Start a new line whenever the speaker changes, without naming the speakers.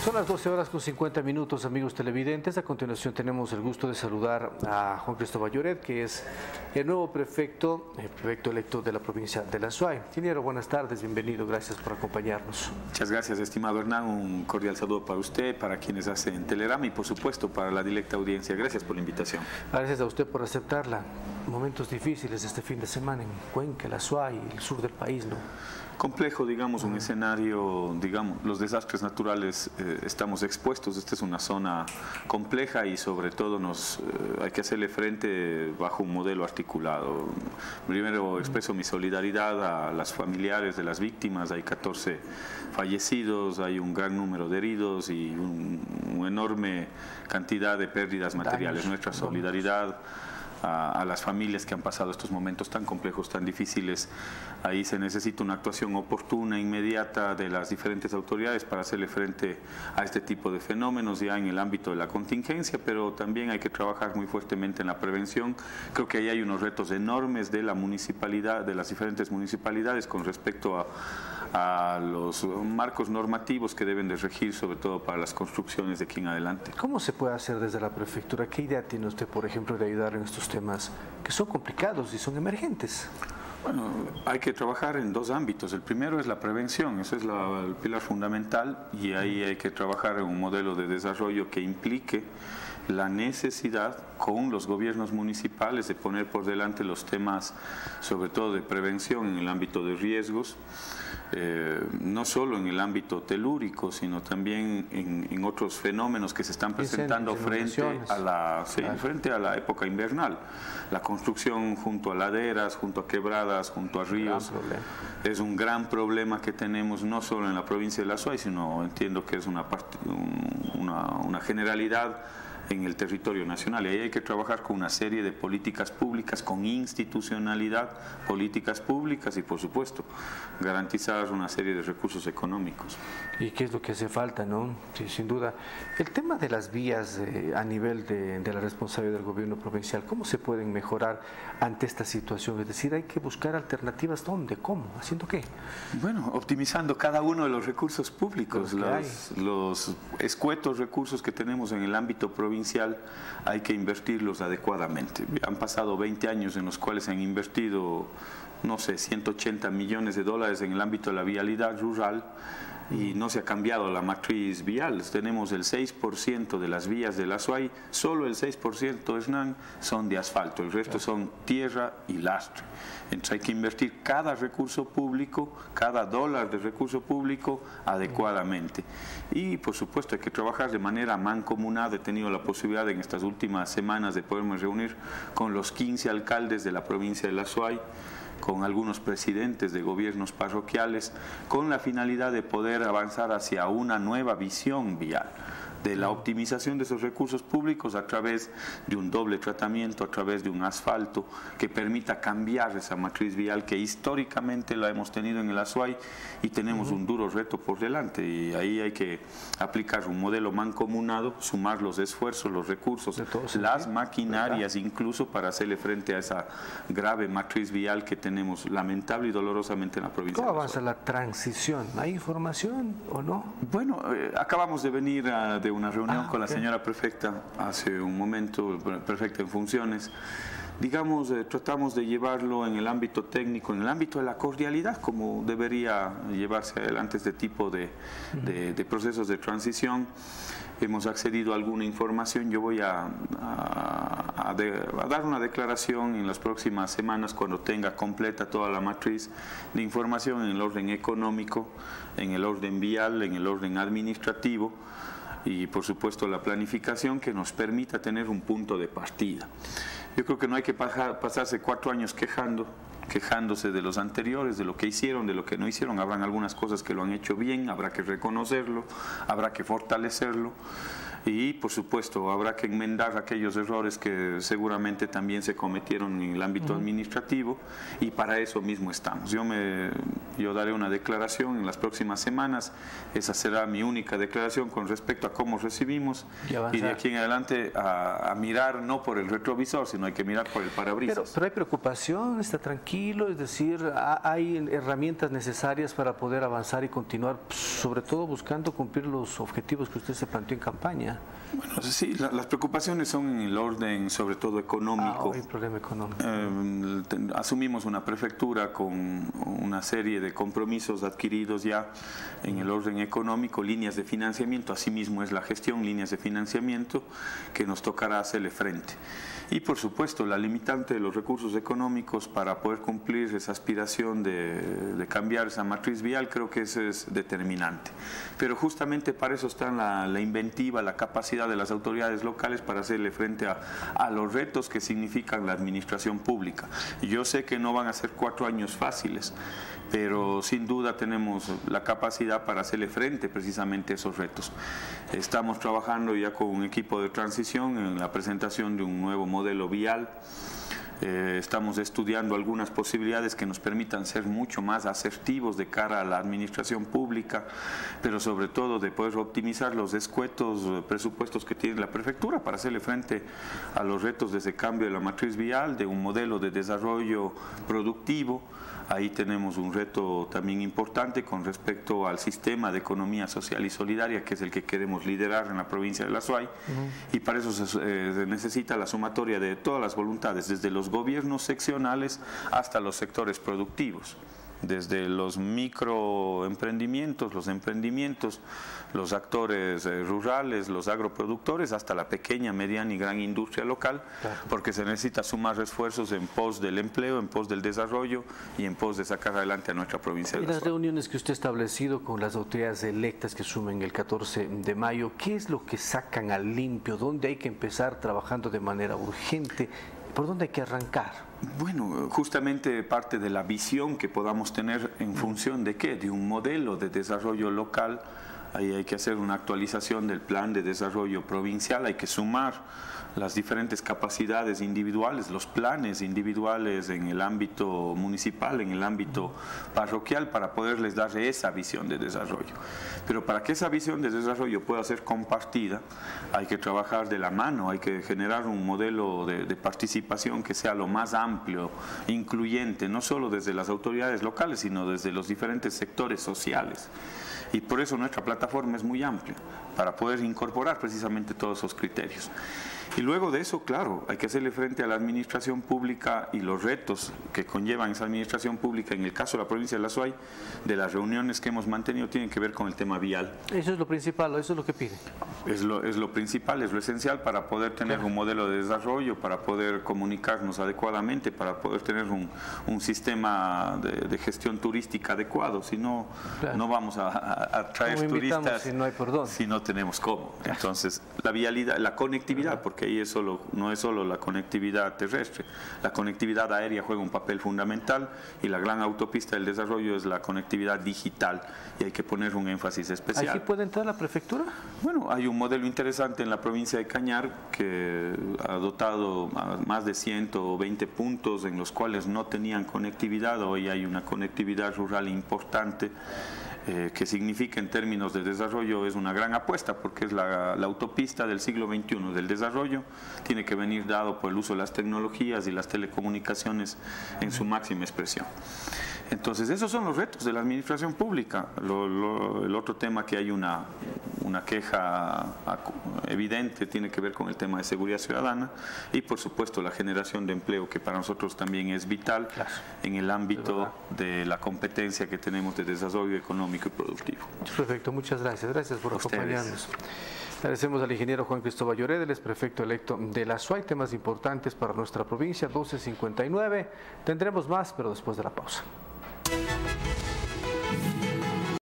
Son las 12 horas con 50 minutos, amigos televidentes. A continuación tenemos el gusto de saludar a Juan Cristóbal Lloret, que es el nuevo prefecto electo de la provincia de La Suay. Ingeniero, buenas tardes, bienvenido, gracias por acompañarnos.
Muchas gracias, estimado Hernán, un cordial saludo para usted, para quienes hacen Telerama y por supuesto para la directa audiencia. Gracias por la invitación.
Gracias a usted por aceptarla. Momentos difíciles este fin de semana en Cuenca, La Suay, el sur del país, ¿no?
Complejo, digamos, un escenario, digamos, los desastres naturales estamos expuestos. Esta es una zona compleja y sobre todo hay que hacerle frente bajo un modelo articulado. Primero expreso mi solidaridad a las familiares de las víctimas. Hay 14 fallecidos, hay un gran número de heridos y una enorme cantidad de pérdidas materiales. Nuestra solidaridad a las familias que han pasado estos momentos tan complejos, tan difíciles. Ahí se necesita una actuación oportuna, inmediata de las diferentes autoridades para hacerle frente a este tipo de fenómenos ya en el ámbito de la contingencia, pero también hay que trabajar muy fuertemente en la prevención. Creo que ahí hay unos retos enormes de la municipalidad, de las diferentes municipalidades con respecto a los marcos normativos que deben de regir, sobre todo para las construcciones de aquí en adelante.
¿Cómo se puede hacer desde la prefectura? ¿Qué idea tiene usted, por ejemplo, de ayudar en estos temas que son complicados y son emergentes?
Bueno, hay que trabajar en dos ámbitos. El primero es la prevención, eso es el pilar fundamental, y ahí hay que trabajar en un modelo de desarrollo que implique la necesidad con los gobiernos municipales de poner por delante los temas, sobre todo de prevención en el ámbito de riesgos, no solo en el ámbito telúrico, sino también en otros fenómenos que se están presentando frente a la época invernal. La construcción junto a laderas, junto a quebradas, junto a ríos, es un gran problema que tenemos no solo en la provincia de La Suay, sino entiendo que es una generalidad en el territorio nacional, y ahí hay que trabajar con una serie de políticas públicas, con institucionalidad, políticas públicas y por supuesto garantizar una serie de recursos económicos.
¿Y qué es lo que hace falta, no? Sí, sin duda. El tema de las vías a nivel de la responsabilidad del gobierno provincial, ¿cómo se pueden mejorar ante esta situación? Es decir, hay que buscar alternativas, ¿dónde? ¿Cómo? ¿Haciendo qué?
Bueno, optimizando cada uno de los recursos públicos, los escuetos recursos que tenemos en el ámbito provincial hay que invertirlos adecuadamente. Han pasado 20 años en los cuales se han invertido, no sé, 180 millones de dólares en el ámbito de la vialidad rural y no se ha cambiado la matriz vial. Tenemos el 6% de las vías de La Suay, solo el 6%, Hernán, son de asfalto, el resto son tierra y lastre. Entonces hay que invertir cada recurso público, cada dólar de recurso público adecuadamente. Y por supuesto hay que trabajar de manera mancomunada. He tenido la posibilidad en estas últimas semanas de poderme reunir con los 15 alcaldes de la provincia de La Suay, con algunos presidentes de gobiernos parroquiales, con la finalidad de poder avanzar hacia una nueva visión vial, de la optimización de esos recursos públicos a través de un doble tratamiento, a través de un asfalto que permita cambiar esa matriz vial que históricamente la hemos tenido en el Azuay y tenemos un duro reto por delante, y ahí hay que aplicar un modelo mancomunado, sumar los esfuerzos, los recursos, las maquinarias incluso para hacerle frente a esa grave matriz vial que tenemos lamentable y dolorosamente en la provincia.
¿Cómo avanza la transición? ¿Hay información o no?
Bueno, acabamos de venir de una reunión con la señora prefecta hace un momento, prefecta en funciones. Digamos, tratamos de llevarlo en el ámbito técnico, en el ámbito de la cordialidad, como debería llevarse adelante este tipo de procesos de transición. Hemos accedido a alguna información. Yo voy a dar una declaración en las próximas semanas cuando tenga completa toda la matriz de información en el orden económico, en el orden vial, en el orden administrativo y por supuesto la planificación que nos permita tener un punto de partida. Yo creo que no hay que pasarse 4 años quejándose de los anteriores, de lo que hicieron, de lo que no hicieron. Habrán algunas cosas que lo han hecho bien, habrá que reconocerlo, habrá que fortalecerlo y por supuesto habrá que enmendar aquellos errores que seguramente también se cometieron en el ámbito administrativo, y para eso mismo estamos. Yo daré una declaración en las próximas semanas. Esa será mi única declaración con respecto a cómo recibimos, y de aquí en adelante a mirar no por el retrovisor, sino hay que mirar por el parabrisas.
Pero hay preocupación, está tranquilo. tranquilo? Es decir, ¿hay herramientas necesarias para poder avanzar y continuar, sobre todo buscando cumplir los objetivos que usted se planteó en campaña?
Bueno, sí, las preocupaciones son en el orden, sobre todo económico.
Hay problema económico.
Asumimos una prefectura con una serie de compromisos adquiridos ya en el orden económico, líneas de financiamiento, asimismo es la gestión, líneas de financiamiento que nos tocará hacerle frente. Y por supuesto la limitante de los recursos económicos para poder cumplir esa aspiración de cambiar esa matriz vial, creo que eso es determinante. Pero justamente para eso está la inventiva, la capacidad de las autoridades locales para hacerle frente a los retos que significan la administración pública. Y yo sé que no van a ser 4 años fáciles, pero sin duda tenemos la capacidad para hacerle frente precisamente a esos retos. Estamos trabajando ya con un equipo de transición en la presentación de un nuevo modelo vial. Estamos estudiando algunas posibilidades que nos permitan ser mucho más asertivos de cara a la administración pública, pero sobre todo de poder optimizar los escuetos presupuestos que tiene la prefectura para hacerle frente a los retos de ese cambio de la matriz vial, de un modelo de desarrollo productivo. Ahí tenemos un reto también importante con respecto al sistema de economía social y solidaria, que es el que queremos liderar en la provincia de La Suay, y para eso se necesita la sumatoria de todas las voluntades, desde los gobiernos seccionales hasta los sectores productivos, desde los microemprendimientos, los emprendimientos, los actores rurales, los agroproductores, hasta la pequeña, mediana y gran industria local, claro, porque se necesita sumar esfuerzos en pos del empleo, en pos del desarrollo y en pos de sacar adelante a nuestra provincia de La Suay.
Y las reuniones que usted ha establecido con las autoridades electas que sumen el 14 de mayo, ¿qué es lo que sacan al limpio? ¿Dónde hay que empezar trabajando de manera urgente? ¿Por dónde hay que arrancar?
Bueno, justamente parte de la visión que podamos tener en función de qué, de un modelo de desarrollo local. Ahí hay que hacer una actualización del plan de desarrollo provincial, hay que sumar las diferentes capacidades individuales, los planes individuales en el ámbito municipal, en el ámbito parroquial, para poderles dar esa visión de desarrollo. Pero para que esa visión de desarrollo pueda ser compartida, hay que trabajar de la mano, hay que generar un modelo de participación que sea lo más amplio, incluyente, no solo desde las autoridades locales, sino desde los diferentes sectores sociales. Y por eso nuestra plataforma es muy amplia, para poder incorporar precisamente todos esos criterios. Y luego de eso, claro, hay que hacerle frente a la administración pública y los retos que conllevan esa administración pública. En el caso de la provincia de La Suay, de las reuniones que hemos mantenido, tienen que ver con el tema vial.
Eso es lo principal, eso es lo que pide.
Es lo principal, es lo esencial para poder tener un modelo de desarrollo, para poder comunicarnos adecuadamente, para poder tener un sistema de gestión turística adecuado. Si no, no vamos a traer turistas
si no hay por dónde,
si no tenemos cómo. Entonces, la vialidad, la conectividad, porque ahí no es solo la conectividad terrestre, la conectividad aérea juega un papel fundamental, y la gran autopista del desarrollo es la conectividad digital, y hay que poner un énfasis especial.
¿Aquí puede entrar la prefectura?
Bueno, hay un modelo interesante en la provincia de Cañar que ha dotado más de 120 puntos en los cuales no tenían conectividad. Hoy hay una conectividad rural importante, que significa en términos de desarrollo es una gran apuesta, porque es la autopista del siglo XXI del desarrollo. Tiene que venir dado por el uso de las tecnologías y las telecomunicaciones en su máxima expresión. Entonces, esos son los retos de la administración pública. El otro tema que hay una queja evidente tiene que ver con el tema de seguridad ciudadana y, por supuesto, la generación de empleo, que para nosotros también es vital, claro, en el ámbito de la competencia que tenemos de desarrollo económico y productivo.
Perfecto, muchas gracias. Gracias por acompañarnos. Agradecemos al ingeniero Juan Cristóbal Lloret, el exprefecto electo de La Suay. Temas importantes para nuestra provincia, 12:59. Tendremos más, pero después de la pausa.